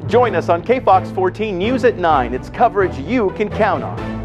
Join us on KFOX 14 News at 9. It's coverage you can count on.